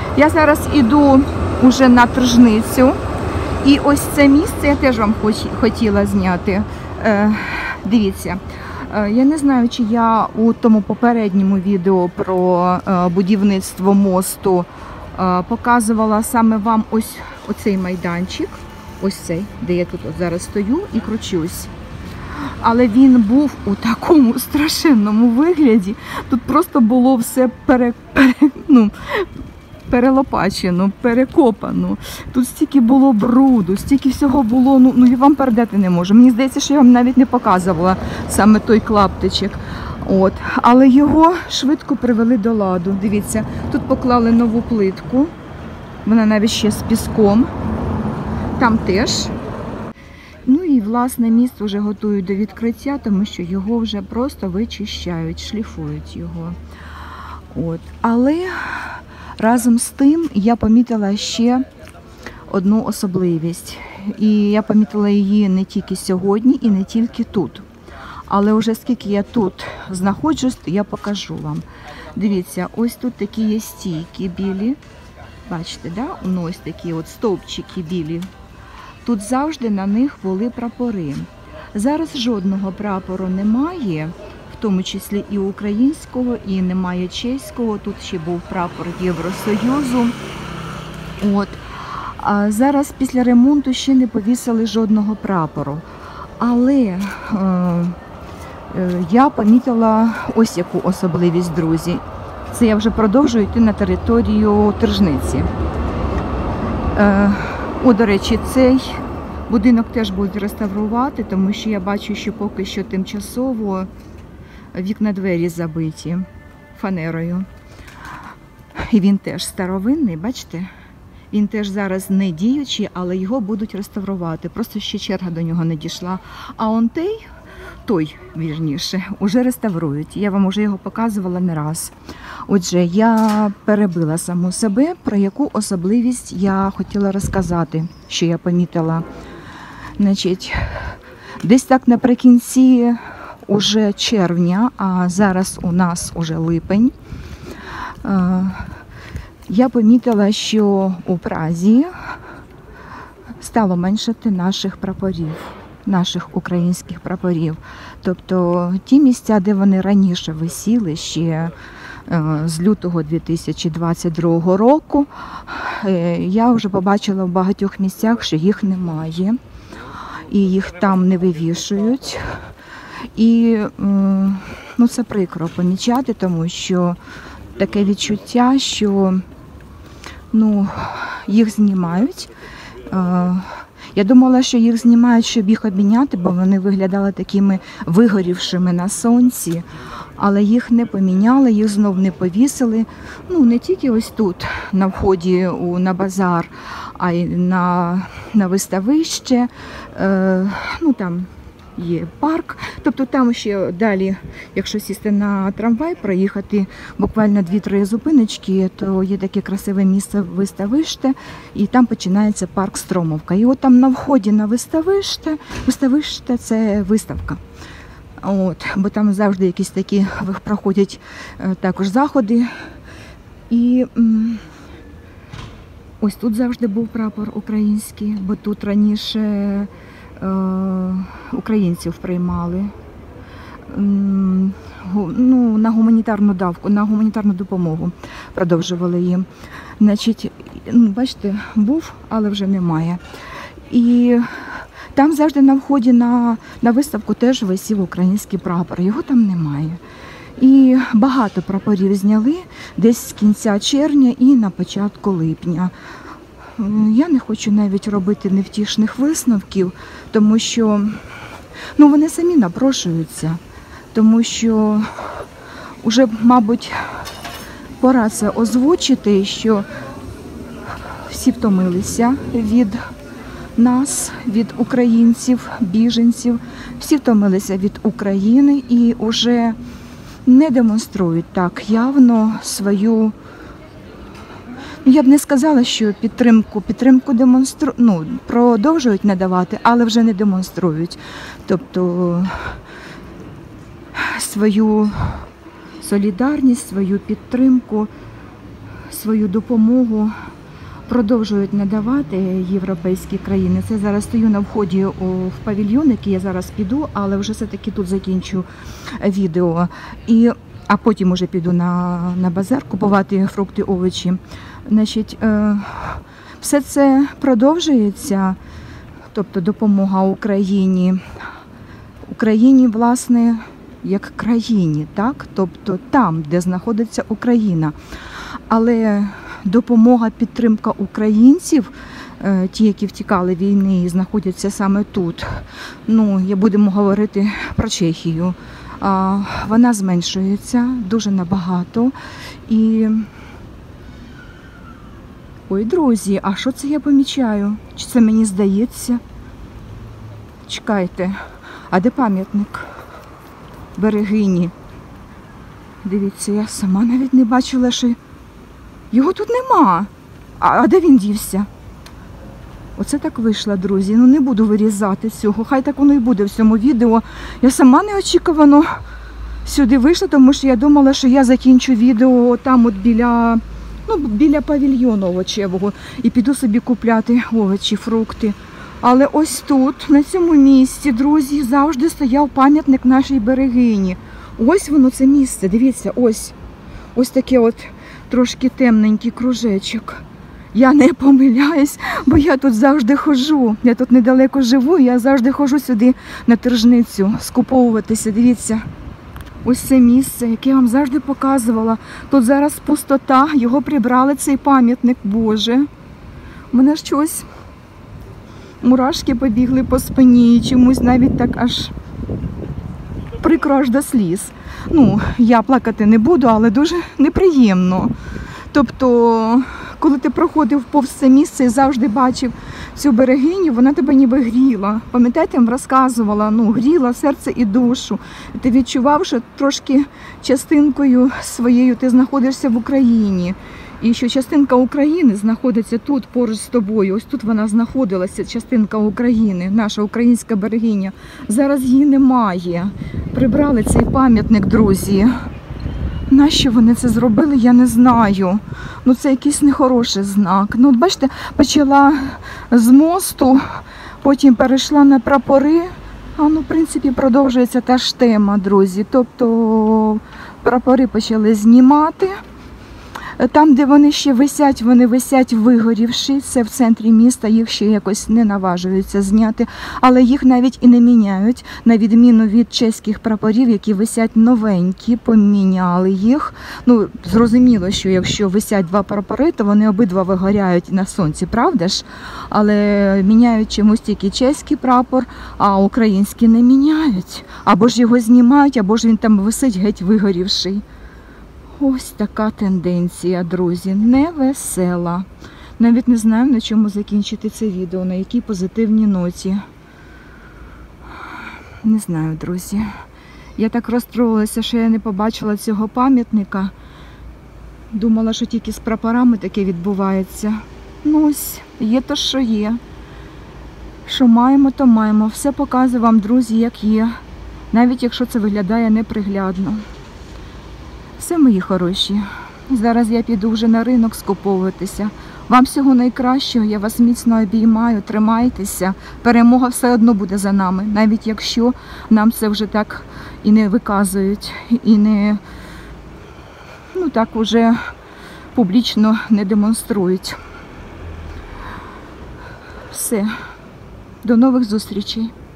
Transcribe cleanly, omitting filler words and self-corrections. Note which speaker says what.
Speaker 1: Я зараз іду уже на Тržницю. І ось це місце я теж вам хотіла зняти. Дивіться, я не знаю, чи я у тому попередньому відео про будівництво мосту показувала саме вам ось оцей майданчик. Ось цей, де я тут зараз стою і кручусь. Але він був у такому страшенному вигляді. Тут просто було все перелопачено, перекопано. Тут стільки було бруду, стільки всього було, ну я вам передати не можу. Мені здається, що я вам навіть не показувала саме той клаптичок. От. Але його швидко привели до ладу. Дивіться, тут поклали нову плитку. Вона навіть ще з піском. Там теж. Ну і, власне, міст вже готують до відкриття, тому що його вже просто вичищають, шліфують його. От. Але разом з тим я помітила ще одну особливість. І я помітила її не тільки сьогодні і не тільки тут. Але вже скільки я тут знаходжусь, то я покажу вам. Дивіться, ось тут такі є стійки білі. Бачите, да? Ну, ось такі от стовпчики білі. Тут завжди на них були прапори. Зараз жодного прапору немає, в тому числі і українського, і немає чеського. Тут ще був прапор Євросоюзу. От. А зараз після ремонту ще не повісили жодного прапору. Але я помітила ось яку особливість, друзі. Це я вже продовжую йти на територію Тržниці. До речі, цей будинок теж будуть реставрувати, тому що я бачу, що поки що тимчасово вікна-двері забиті фанерою. І він теж старовинний, бачите? Він теж зараз не діючий, але його будуть реставрувати. Просто ще черга до нього не дійшла. А он той, вірніше, уже реставрують. Я вам уже його показувала не раз. Отже, я перебила саму себе, про яку особливість я хотіла розказати, що я помітила. Значить, десь так наприкінці уже червня, а зараз у нас уже липень, я помітила, що у Празі стало меншати наших прапорів, наших українських прапорів. Тобто ті місця, де вони раніше висіли, ще з лютого 2022 року, я вже побачила в багатьох місцях, що їх немає. І їх там не вивішують. І це прикро помічати, тому що таке відчуття, що їх знімають. Я думала, що їх знімають, щоб їх обміняти, бо вони виглядали такими вигорівшими на сонці. Але їх не поміняли, їх знов не повісили. Не тільки ось тут, на вході на базар, а й на виставище. Там є парк. Тобто там ще далі, якщо сісти на трамвай, проїхати буквально 2-3 зупиночки, то є таке красиве місце виставище, і там починається парк Стромовка. І от там на вході на виставище – це виставка. Бо там завжди якісь такі проходять також заходи. І ось тут завжди був прапор український, бо тут раніше українців приймали на гуманітарну давку, на гуманітарну допомогу продовжували їм. Значить, бачите, був, але вже немає. І там завжди на вході на виставку теж висів український прапор, його там немає. І багато прапорів зняли десь з кінця червня і на початку липня. Я не хочу навіть робити невтішних висновків, тому що вони самі напрошуються, тому що вже, мабуть, пора це озвучити, що всі втомилися від нас, від українців, біженців, всі втомилися від України і вже не демонструють так явно свою, я б не сказала, що підтримку продовжують надавати, але вже не демонструють. Тобто свою солідарність, свою підтримку свою допомогу продовжують надавати європейські країни. Це зараз стою на вході в павільйон, який я зараз піду, але вже все-таки тут закінчу відео. А потім уже піду на базар купувати фрукти, овочі. Значить, все це продовжується, тобто допомога Україні. Україні, власне, як країні, так? Тобто там, де знаходиться Україна. Але допомога, підтримка українців, ті, які втікали війни і знаходяться саме тут, будемо говорити про Чехію, вона зменшується дуже набагато. Ой, друзі, а що це я помічаю? Чи це мені здається? Чекайте, а де пам'ятник Берегині? Дивіться, я сама навіть не бачила, що його тут нема. А де він дівся? Оце так вийшло, друзі. Не буду вирізати цього. Хай так воно і буде в цьому відео. Я сама неочікувано сюди вийшла, тому що я думала, що я закінчу відео там от біля павільйону овочевого і піду собі купляти овочі, фрукти. Але ось тут, на цьому місці, друзі, завжди стояв пам'ятник нашій Берегині. Ось воно, це місце, дивіться, ось таке от трошки темненький кружечок. Я не помиляюсь, бо я тут завжди ходжу. Я тут недалеко живу, і я завжди ходжу сюди на тržницю, скуповуватися. Дивіться, ось це місце, яке я вам завжди показувала. Тут зараз пустота, його прибрали, цей пам'ятник, Боже. У мене щось, мурашки побігли по спині, і чомусь навіть так аж прикро аж до сліз. Я плакати не буду, але дуже неприємно. Тобто, коли ти проходив повз це місце і завжди бачив цю Берегиню, вона тебе ніби гріла. Пам'ятаєте, я вам розказувала, гріла серце і душу. І ти відчував, що трошки частинкою своєю ти знаходишся в Україні. І що частинка України знаходиться тут, поруч з тобою. Ось тут вона знаходилася, частинка України, наша українська Берегиня. Зараз її немає. Прибрали цей пам'ятник, друзі. Нащо вони це зробили, я не знаю. Це якийсь нехороший знак. Бачите, почала з мосту, потім перейшла на прапори. В принципі, продовжується та ж тема, друзі. Тобто прапори почали знімати. Там, де вони ще висять, вони висять вигорівши. Це в центрі міста, їх ще якось не наважуються зняти. Але їх навіть і не міняють, на відміну від чеських прапорів, які висять новенькі, поміняли їх. Зрозуміло, що якщо висять два прапори, то вони обидва вигоряють на сонці, правда ж? Але міняють чомусь тільки чеський прапор, а український не міняють. Або ж його знімають, або ж він там висить геть вигорівший. Ось така тенденція, друзі, невесела. Навіть не знаю, на чому закінчити це відео, на якій позитивній ноті. Не знаю, друзі. Я так розстроїлася, що я не побачила цього пам'ятника. Думала, що тільки з прапорами таке відбувається. Ось, є то, що є. Що маємо, то маємо. Все показую вам, друзі, як є. Навіть якщо це виглядає неприглядно. Все, мої хороші. Зараз я піду вже на ринок скуповуватися. Вам всього найкращого, я вас міцно обіймаю, тримайтеся. Перемога все одно буде за нами, навіть якщо нам це вже так і не виказують, і не, так уже публічно не демонструють. Все, до нових зустрічей.